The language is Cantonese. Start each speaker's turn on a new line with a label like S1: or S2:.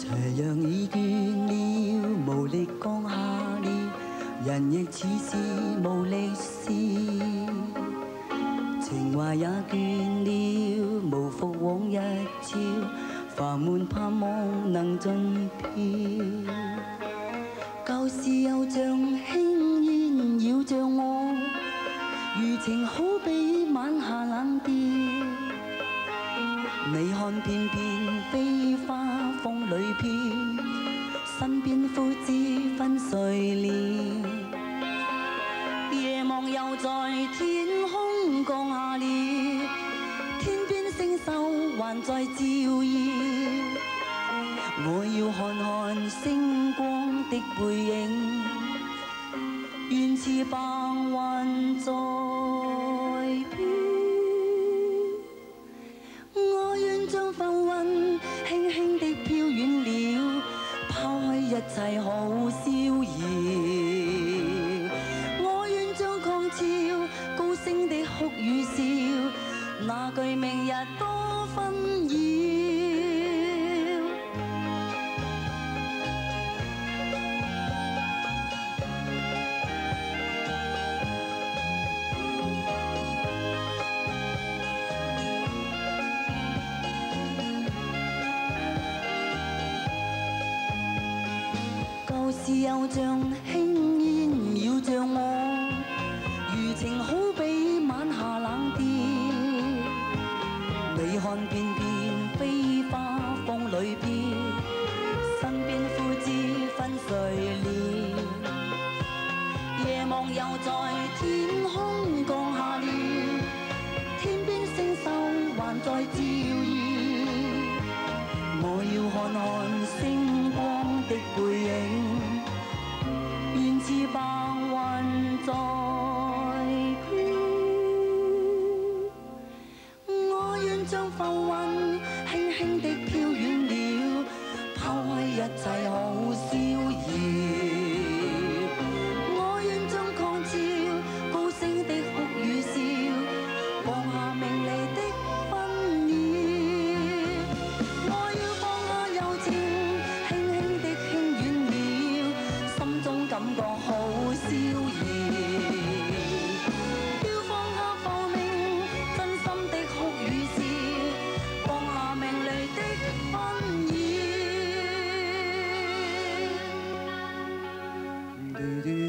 S1: 斜陽已倦了，無力降下了，人亦似是無力事，情懷也倦了，無復往日朝，煩悶盼望能盡飄。舊事又像輕煙繞着我，餘情好比晚霞冷調。你看片片飛花風裏飄，身邊枯枝分碎了。夜幕又在天空降下了，天邊星宿還在照耀。我要看看星光的背影，願似白雲在飄。我願將浮雲輕輕地飄遠了，拋開一切好逍遙。我願將狂潮高聲的哭與笑，那句明日多紛擾。舊事又像輕煙繞着我，餘情好比晚霞冷調。你看片片飛花風裏飄，身邊枯枝分碎了。夜幕又在天空降下了，天邊星宿還在照耀。我要看看星光的背影，願似白雲在飄。我願將浮雲輕輕地飄遠了，拋開一切好逍遙。我願將狂潮高聲的哭與笑，放下名利的紛擾。我要放下柔情，輕輕的輕遠了，心中感覺好逍遙。要放下浮名，真心的哭與笑，放下名利的紛擾。